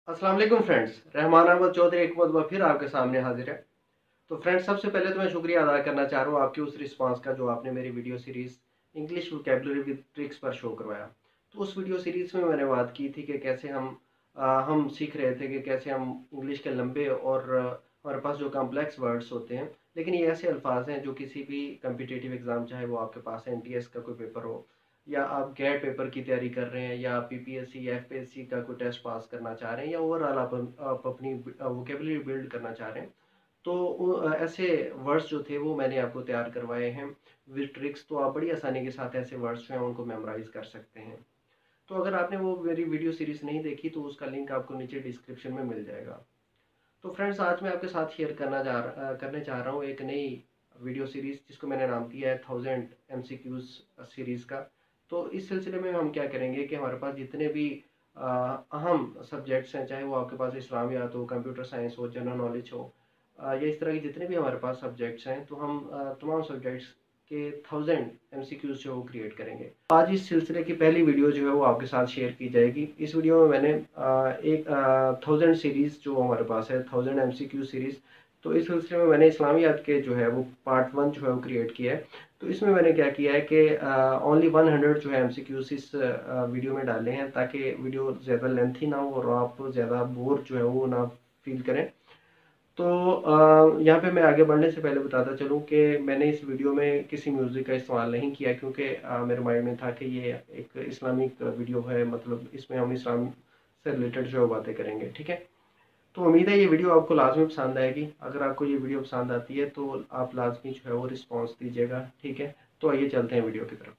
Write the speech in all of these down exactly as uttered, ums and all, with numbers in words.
अस्सलाम वालेकुम फ्रेंड्स। रहमान अहमद चौधरी एक मरतबा फिर आपके सामने हाजिर है। तो फ्रेंड्स, सबसे पहले तो मैं शुक्रिया अदा करना चाह रहा हूँ आपकी उस रिस्पांस का जो आपने मेरी video series English vocabulary with tricks पर शो करवाया। तो उस वीडियो सीरीज़ में मैंने बात की थी कि कैसे हम आ, हम सीख रहे थे कि कैसे हम इंग्लिश के लंबे और आ, हमारे पास जो कॉम्प्लेक्स वर्ड्स होते हैं, लेकिन ये ऐसे अल्फाज हैं जो किसी भी कम्पिटिटिव एग्ज़ाम, चाहे वो आपके पास एन टी एस का कोई पेपर हो, या आप गैट पेपर की तैयारी कर रहे हैं, या पी पी एस सी या एफ पी एस सी का कोई टेस्ट पास करना चाह रहे हैं, या ओवरऑल आप, आप अपनी वोकेबलरी बिल्ड करना चाह रहे हैं, तो उ- ऐसे वर्ड्स जो थे वो मैंने आपको तैयार करवाए हैं विद ट्रिक्स। तो आप बड़ी आसानी के साथ ऐसे वर्ड्स जो हैं उनको मेमोराइज कर सकते हैं। तो अगर आपने वो मेरी वीडियो सीरीज नहीं देखी तो उसका लिंक आपको नीचे डिस्क्रिप्शन में मिल जाएगा। तो फ्रेंड्स, आज मैं आपके साथ शेयर करना जा रहा करने चाह रहा हूँ एक नई वीडियो सीरीज जिसको मैंने नाम दिया है thousand M C Qs series का। तो इस सिलसिले में हम क्या करेंगे कि हमारे पास जितने भी अ, अहम सब्जेक्ट्स हैं, चाहे वो आपके पास इस्लामियात हो, कंप्यूटर साइंस हो, जनरल नॉलेज हो, अ, या इस तरह के जितने भी हमारे पास सब्जेक्ट्स हैं, तो हम अ, तमाम सब्जेक्ट्स के थाउजेंड एम सी क्यूज जो वो क्रिएट करेंगे। आज इस सिलसिले की पहली वीडियो जो है वो आपके साथ शेयर की जाएगी। इस वीडियो में मैंने अ, एक थाउजेंड सीरीज़ जो हमारे पास है, thousand M C Q series, तो इस सिलसिले में मैंने इस्लामियात के जो है वो पार्ट वन जो है वो क्रिएट किया है। तो इसमें मैंने क्या किया है कि ओनली वन हंड्रेड जो है एम सी क्यूज इस वीडियो में डाले हैं, ताकि वीडियो ज़्यादा लेंथी ना हो और आप ज़्यादा बोर जो है वो ना फील करें। तो अ, यहाँ पे मैं आगे बढ़ने से पहले बताता चलूँ कि मैंने इस वीडियो में किसी म्यूज़िक का इस्तेमाल नहीं किया, क्योंकि अ, मेरे माइंड में था कि ये एक इस्लामिक वीडियो है, मतलब इसमें हम इस्लाम से रिलेटेड जो बातें करेंगे, ठीक है। तो उम्मीद है ये वीडियो आपको लाजमी पसंद आएगी। अगर आपको ये वीडियो पसंद आती है तो आप लाजमी जो है वो रिस्पॉन्स दीजिएगा, ठीक है। तो आइए चलते हैं वीडियो की तरफ।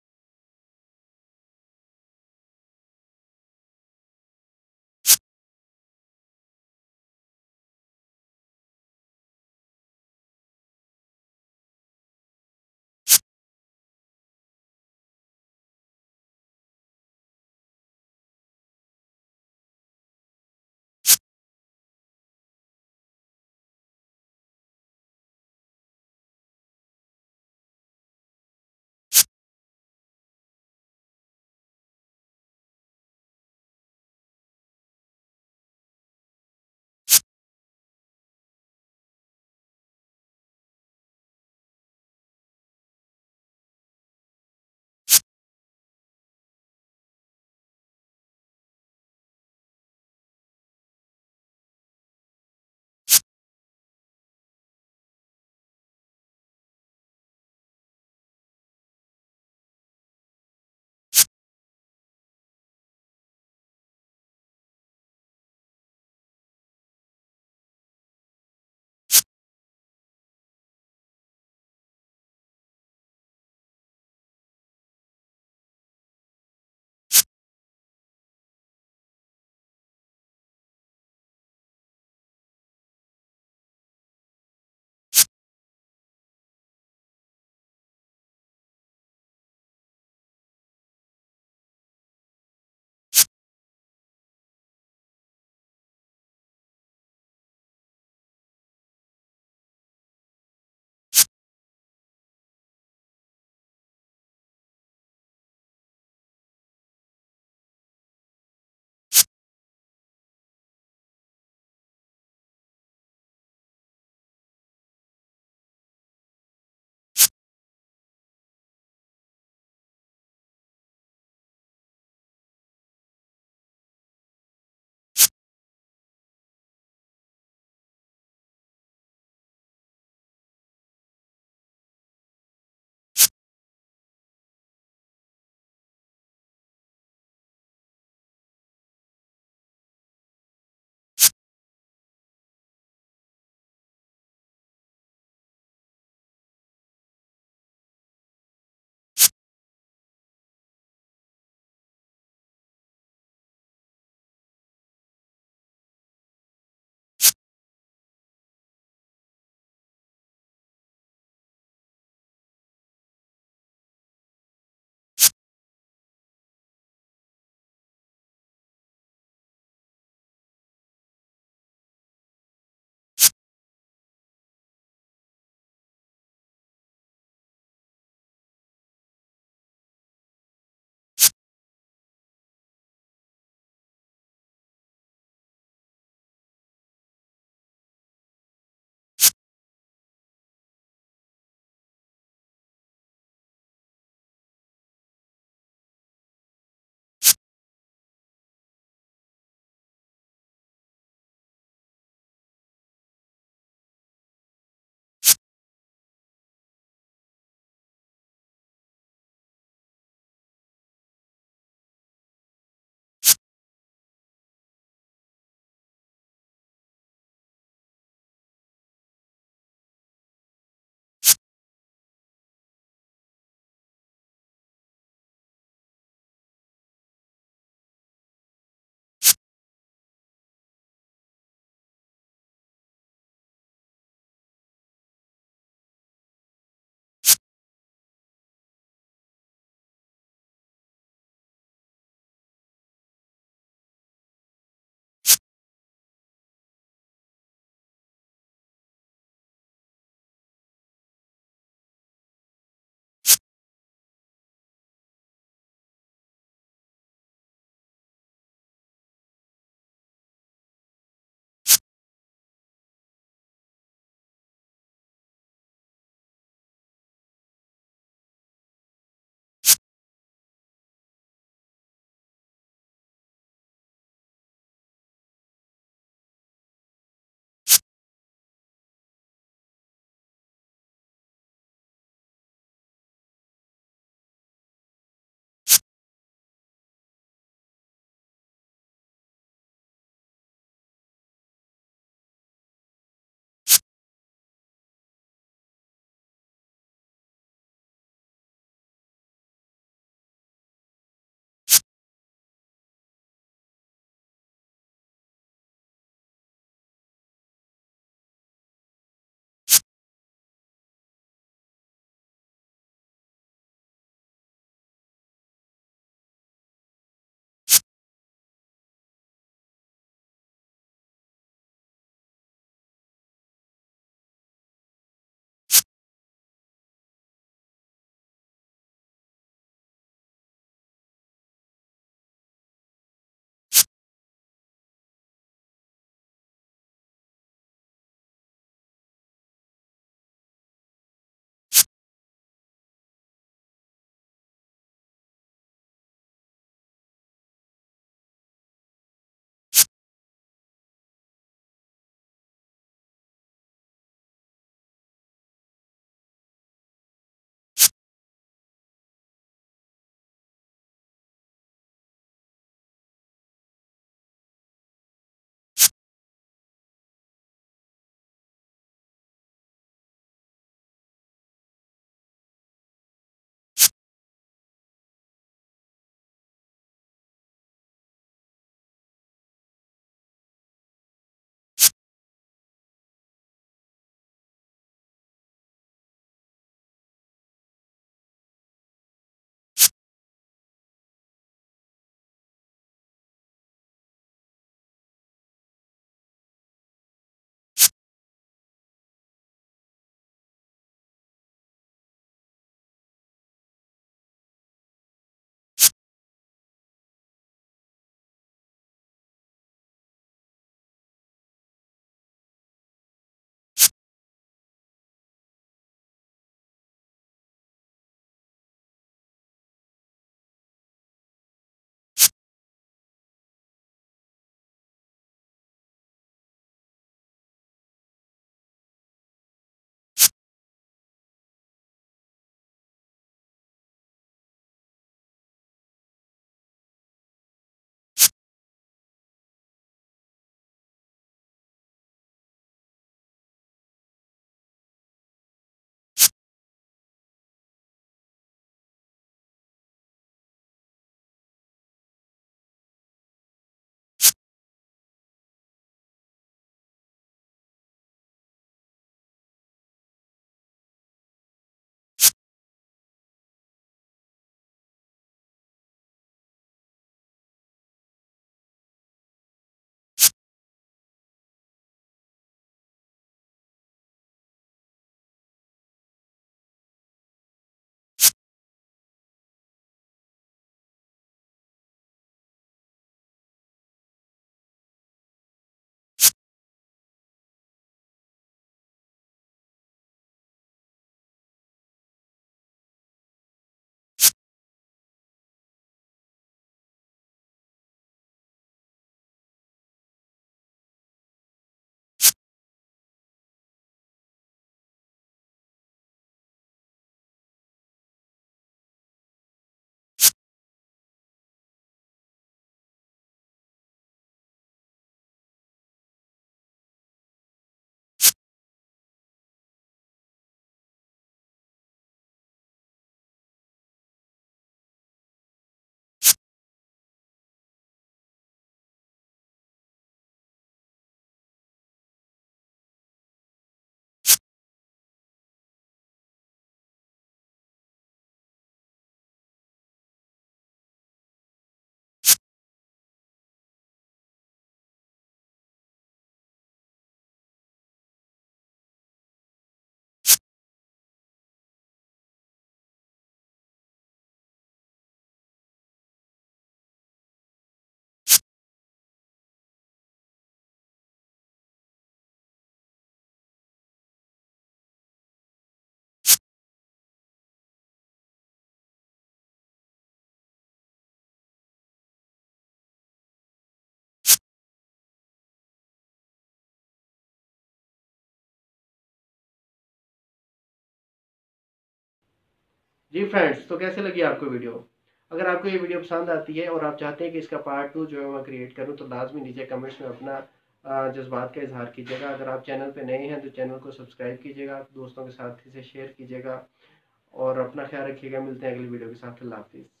जी फ्रेंड्स, तो कैसे लगी आपको वीडियो? अगर आपको ये वीडियो पसंद आती है और आप चाहते हैं कि इसका पार्ट टू जो है मैं क्रिएट करूं, तो लाजमी नीचे कमेंट्स में अपना अ, जज्बात का इजहार कीजिएगा। अगर आप चैनल पे नए हैं तो चैनल को सब्सक्राइब कीजिएगा, दोस्तों के साथ इसे शेयर कीजिएगा और अपना ख्याल रखिएगा। मिलते हैं अगली वीडियो के साथ। अल्लाह हाफिज़।